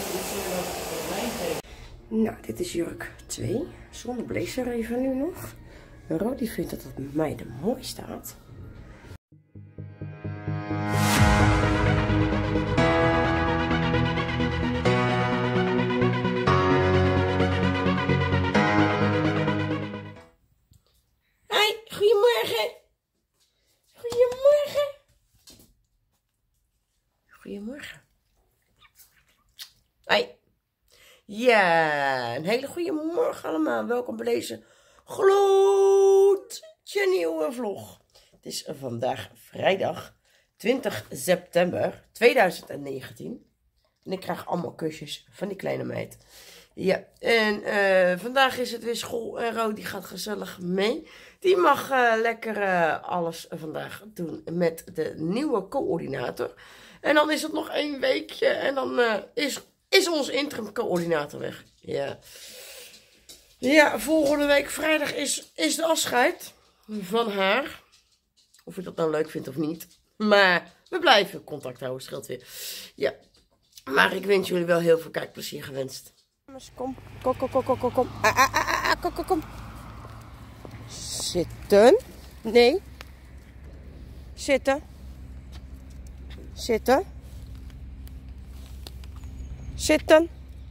Nou, dit is jurk 2. Zonder blazer even nu nog. Rodi vindt dat het bij mij er mooi staat. Hoi, goedemorgen. Goedemorgen. Goedemorgen. Hoi. Ja, een hele goede morgen allemaal. Welkom bij deze gloedje nieuwe vlog. Het is vandaag vrijdag 20 september 2019. En ik krijg allemaal kusjes van die kleine meid. Ja, en vandaag is het weer school en Rodi gaat gezellig mee. Die mag lekker alles vandaag doen met de nieuwe coördinator. En dan is het nog 1 weekje en dan is onze interim coördinator weg. Ja. Ja, volgende week vrijdag is de afscheid van haar. Of je dat nou leuk vindt of niet. Maar we blijven contact houden, scheelt weer. Ja. Maar ik wens jullie wel heel veel kijkplezier gewenst. Kom, kom, kom, kom, kom, kom. Kom, kom, kom. Zitten. Nee. Zitten. Zitten. Zitten.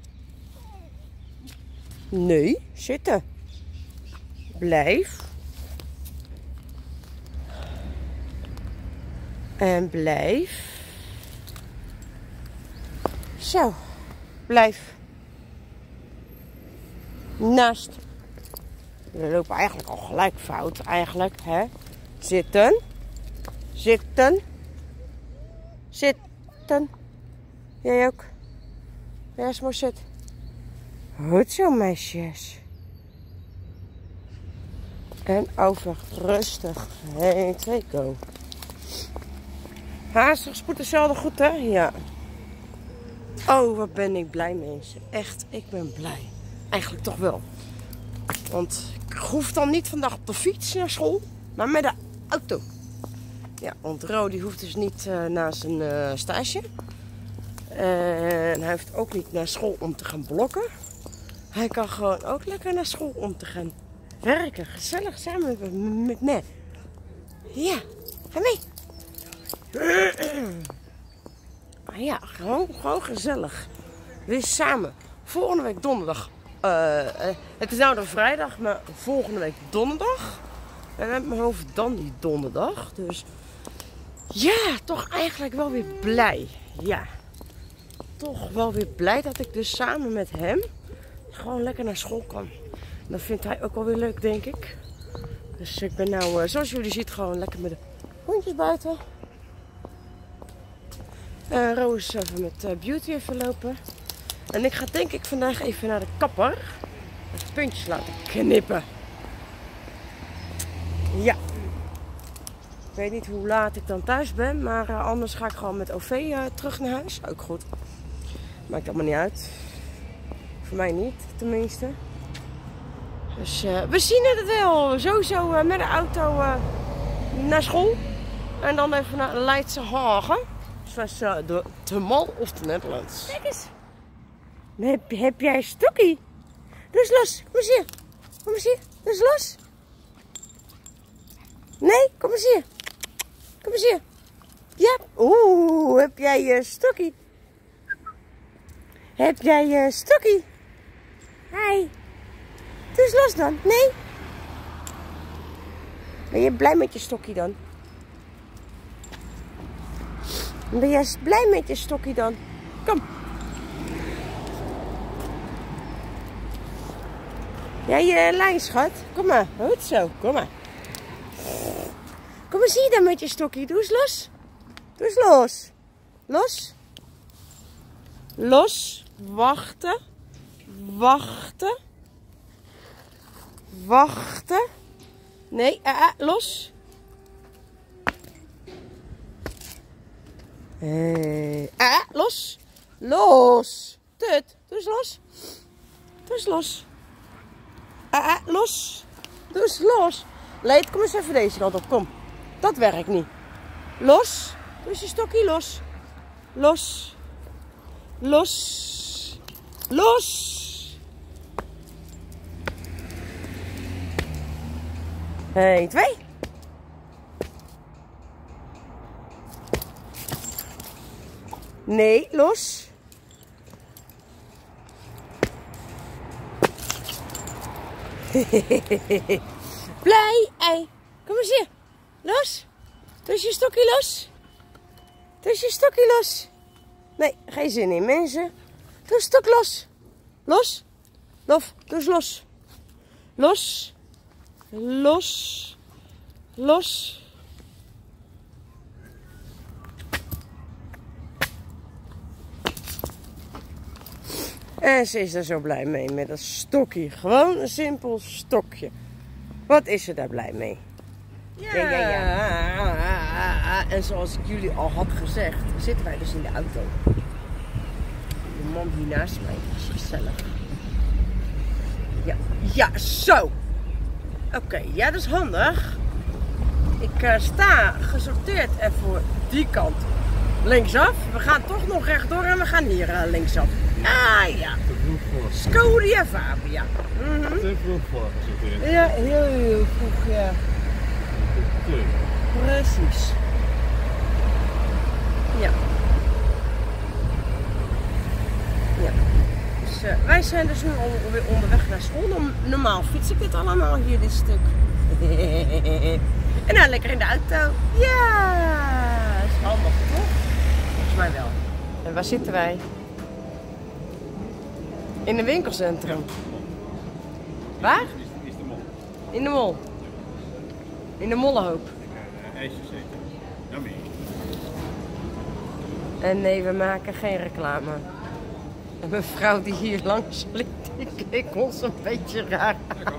Nee, zitten. Blijf. En blijf. Zo. Blijf. Naast. We lopen eigenlijk al gelijk fout, eigenlijk, hè. Zitten. Zitten. Zitten. Jij ook. Ja, is mooi zit. Goed zo, meisjes. En over rustig. 1, 2, go. Haastig spoed is zelden goed, hè? Ja. Oh, wat ben ik blij, mensen. Echt, ik ben blij. Eigenlijk toch wel. Want ik hoef dan niet vandaag op de fiets naar school, maar met de auto. Ja, want Rodi hoeft dus niet naar zijn stage. En hij hoeft ook niet naar school om te gaan blokken. Hij kan gewoon ook lekker naar school om te gaan werken. Gezellig samen met me. Ja, ga mee. Ja, gewoon gezellig. Weer samen. Volgende week donderdag. Het is nou de vrijdag, maar volgende week donderdag. En uit mijn hoofd dan die donderdag. Dus ja, toch eigenlijk wel weer blij. Ja. Toch wel weer blij dat ik dus samen met hem gewoon lekker naar school kan. Dat vindt hij ook wel weer leuk, denk ik. Dus ik ben nou, zoals jullie zien, gewoon lekker met de hondjes buiten. Roos even met Beauty even lopen. En ik ga denk ik vandaag even naar de kapper. De puntjes laten knippen. Ja. Ik weet niet hoe laat ik dan thuis ben. Maar anders ga ik gewoon met OV terug naar huis. Ook goed. Maakt allemaal niet uit. Voor mij niet, tenminste. Dus we zien het wel. Sowieso met de auto naar school. En dan even naar Leidse Hagen. Zoals de Mall of the Netherlands. Kijk eens. Heb jij een stokkie? Doe eens los. Kom eens hier. Kom eens hier. Doe eens los. Nee, kom eens hier. Kom eens hier. Ja. Oeh, heb jij je stokkie? Heb jij je stokkie? Hi. Doe eens los dan. Nee. Ben je blij met je stokkie dan? Ben jij blij met je stokkie dan? Kom. Ja, je lijn, schat. Kom maar. Goed zo. Kom maar. Kom eens hier dan met je stokkie. Doe eens los. Doe eens los. Los. Los. Wachten. Wachten. Wachten. Nee, los. Los. Los. Tut. Doe eens los. Doe eens los. Los. Doe eens los. Leed, kom eens even deze kant op. Kom. Dat werkt niet. Los. Doe eens je stokje los. Los. Los. Los! 1, 2. Nee, los. Blij, ei. Kom eens hier. Los. Doe je stokje los. Doe je stokje los. Nee, geen zin in, mensen. Doe het stok los. Los. Lof, doe eens los. Los. Los. Los. En ze is er zo blij mee met dat stokje. Gewoon een simpel stokje. Wat is ze daar blij mee? Ja. En zoals ik jullie al had gezegd, zitten wij dus in de auto. De man hier naast mij is gezellig. Ja, zo. Oké, ja, dat is handig. Ik sta gesorteerd en voor die kant linksaf. We gaan toch nog rechtdoor en we gaan hier linksaf. Ah ja. Te vroeg voor. Scodia Fabia. Te vroeg voor gesorteerd. Ja, heel vroeg, ja. Precies. Ja. Dus wij zijn dus nu alweer onderweg naar school. Normaal fiets ik dit allemaal hier, dit stuk. En nou lekker in de auto. Ja, dat is handig toch? Volgens mij wel. En waar zitten wij? In een winkelcentrum. Waar? Is de mol. In de mol. In de mollenhoop. IJsjes eten. Yummy. En nee, we maken geen reclame. En mevrouw die hier langs liep, die keek ons een beetje raar aan.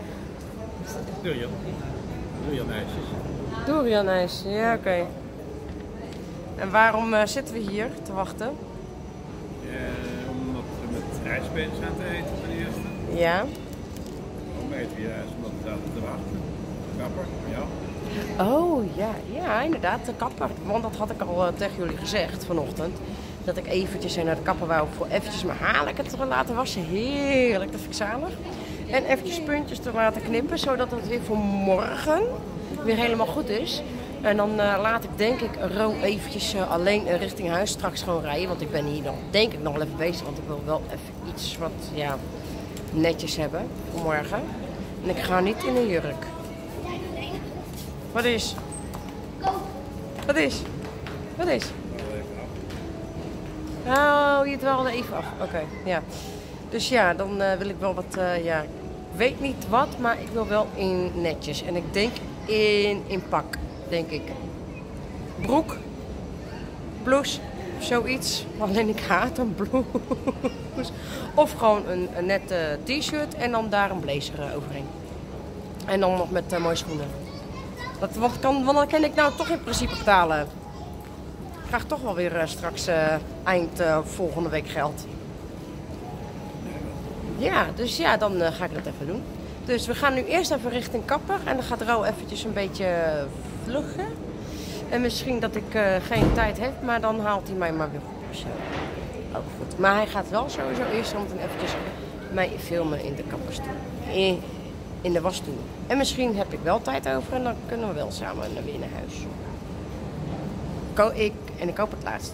Durian ijsjes. Durian ijs, ja oké. En waarom zitten we hier te wachten? Omdat we met ijsbeentjes aan te eten ten eerste. Ja. Waarom eten we hier ijs? Omdat we zaten te wachten. Kapper, voor jou. Oh ja, inderdaad, de kapper. Want dat had ik al tegen jullie gezegd vanochtend. Dat ik eventjes naar de kapper wou voor eventjes mijn haar lekker te laten wassen. Heerlijk, dat vind ik zalig. En eventjes puntjes te laten knippen, zodat het weer voor morgen weer helemaal goed is. En dan laat ik denk ik Ro eventjes alleen richting huis straks gewoon rijden. Want ik ben hier dan denk ik nog wel even bezig. Want ik wil wel even iets wat netjes hebben voor morgen. En ik ga niet in een jurk. Wat is? Wat is? Wat is? Oh, je dwaalde even af. Oké, ja. Dus ja, dan wil ik wel wat, ik weet niet wat, maar ik wil wel in netjes. En ik denk in pak, denk ik. Broek, blouse, zoiets. Alleen ik haat een blouse. Of gewoon een nette t-shirt en dan daar een blazer overheen. En dan nog met mooie schoenen. Want dan kan ik nou toch in principe betalen. Ik krijg toch wel weer straks eind volgende week geld. Ja, dus ja, dan ga ik dat even doen. Dus we gaan nu eerst even richting kapper. En dan gaat Ro eventjes een beetje vluggen. En misschien dat ik geen tijd heb, maar dan haalt hij mij maar weer op. Zo. Ook goed. Maar hij gaat wel sowieso eerst dan eventjes mij filmen in de kapperstoel. In de wasstoel. En misschien heb ik wel tijd over en dan kunnen we wel samen weer naar huis. Ik hoop het laatste.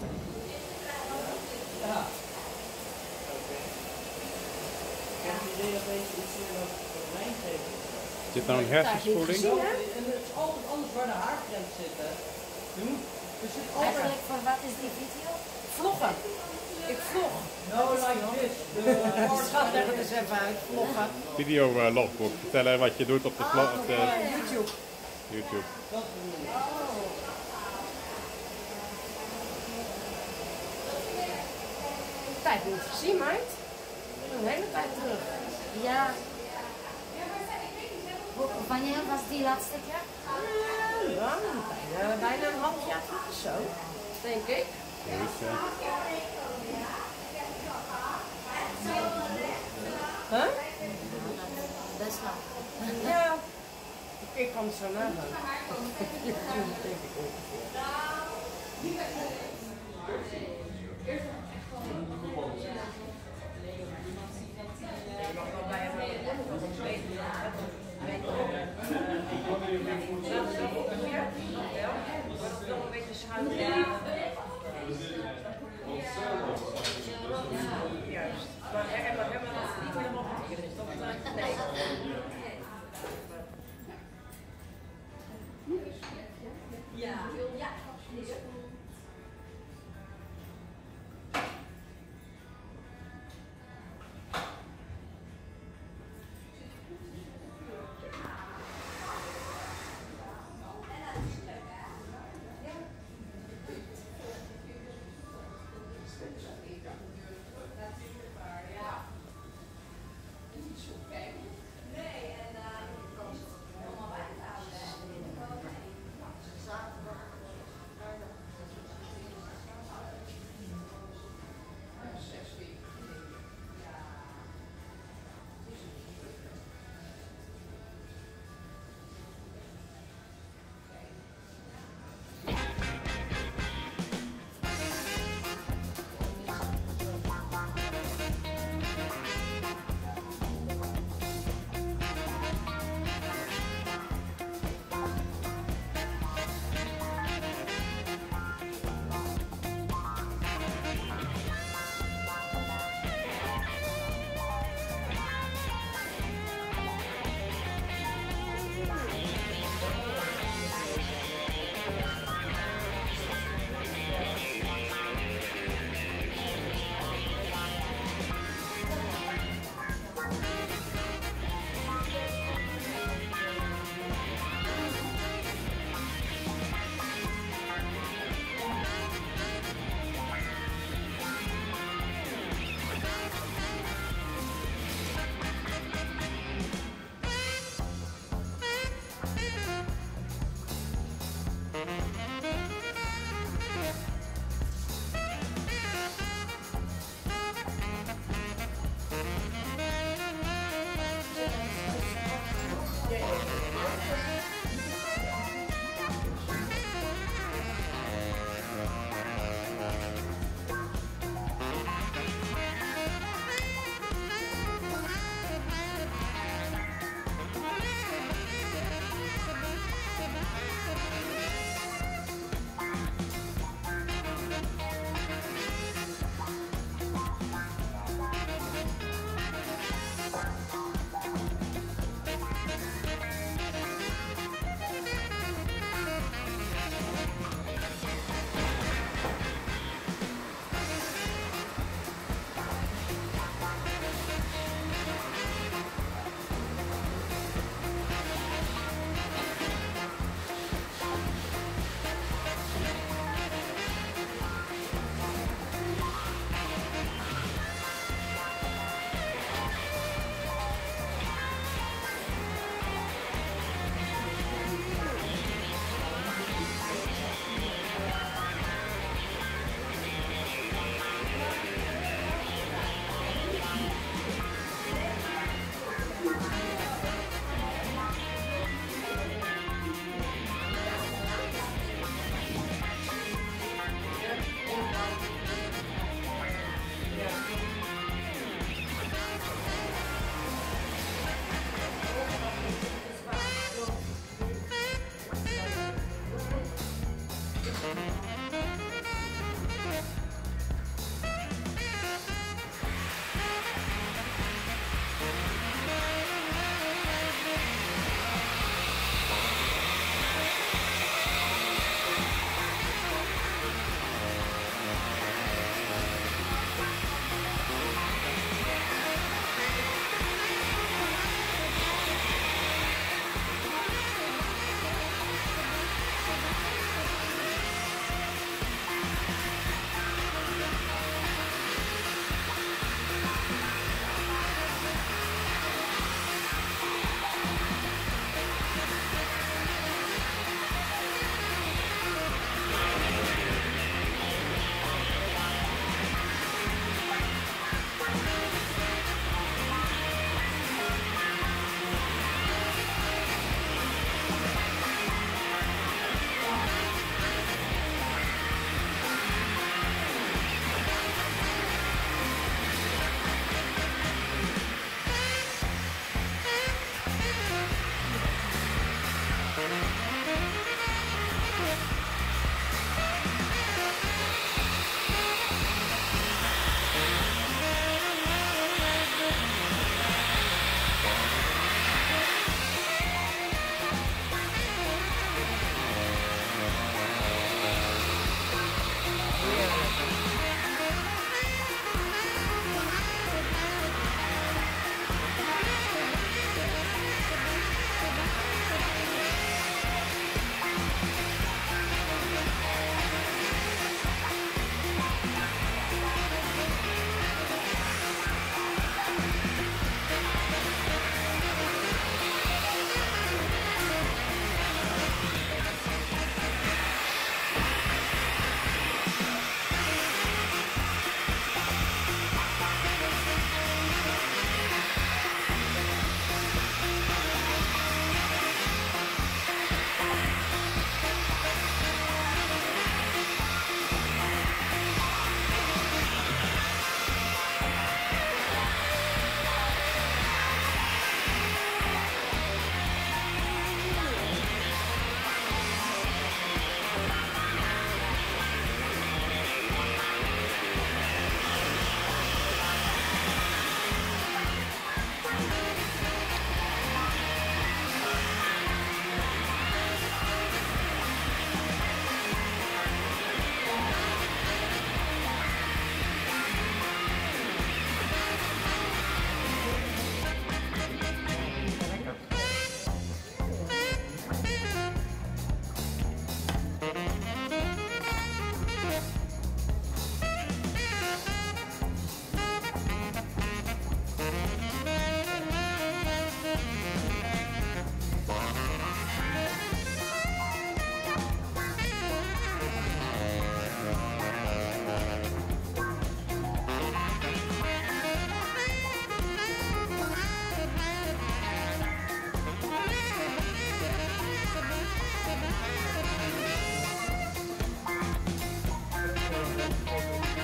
Is dit nou een hersenspoeling? En het is altijd anders waar de haargrens zitten. Eigenlijk, voor wat is die video? Vloggen. Ik vlog. No like this. Schat, leg het eens even uit. Vloggen. Video logboek. Vertellen wat je doet op de vlog. YouTube. YouTube. Tijd niet gezien, meid. Een hele tijd terug. Ja. Wanneer was die laatste keer? Bijna een half jaar terug of zo, denk ik. Huh? Best wel. Ja. Ik kan het zo nagaan. YouTube denk ik ongeveer. Juist. Maar hebben we dat niet helemaal betekenen. Dus dat, nee.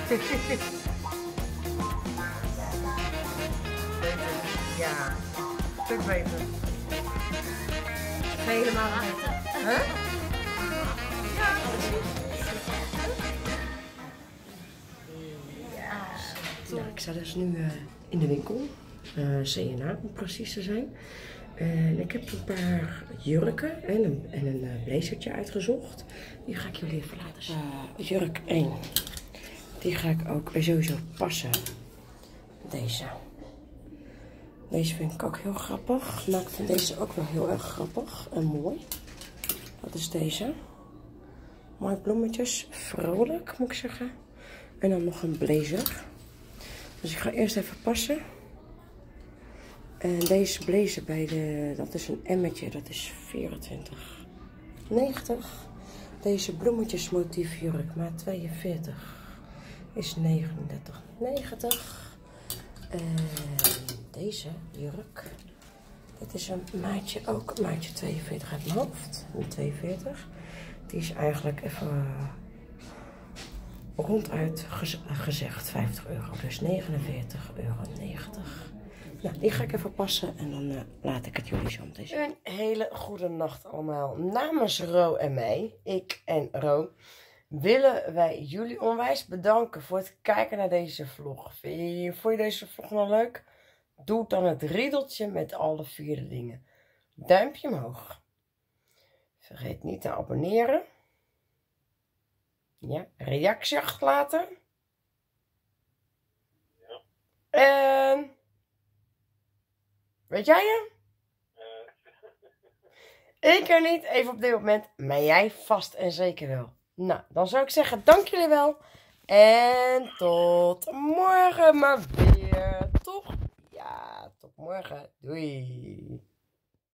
Ja, stuk beter. Helemaal beter. Huh? Ja, precies. Ja. Nou, ik sta dus nu in de winkel. CNA om precies te zijn. En ik heb een paar jurken en een blazertje uitgezocht. Die ga ik jullie even laten zien. Jurk 1. Die ga ik ook sowieso passen. Deze. Deze vind ik ook heel grappig. Maar ik vind deze ook wel heel erg grappig en mooi. Dat is deze. Mooi bloemetjes. Vrolijk moet ik zeggen. En dan nog een blazer. Dus ik ga eerst even passen. En deze blazer bij dat is een emmetje, dat is 24,90. Deze bloemetjesmotiefjurk, maat 42, is 39,90. En deze jurk, dit is een maatje ook, een maatje 42 uit mijn hoofd, een 42. Die is eigenlijk even ronduit gezegd 50 euro, dus 49,90 euro. Nou, die ga ik even passen en dan laat ik het jullie zo meteen zien. Een hele goede nacht allemaal. Namens Ro en mij, ik en Ro, willen wij jullie onwijs bedanken voor het kijken naar deze vlog. Vond je deze vlog nou leuk? Doe dan het riedeltje met alle 4 dingen. Duimpje omhoog. Vergeet niet te abonneren. Ja, reactie achterlaten. Ja. En... weet jij hem? Ik er niet, even op dit moment, maar jij vast en zeker wel. Nou, dan zou ik zeggen, dank jullie wel. En tot morgen maar weer. Toch? Ja, tot morgen. Doei.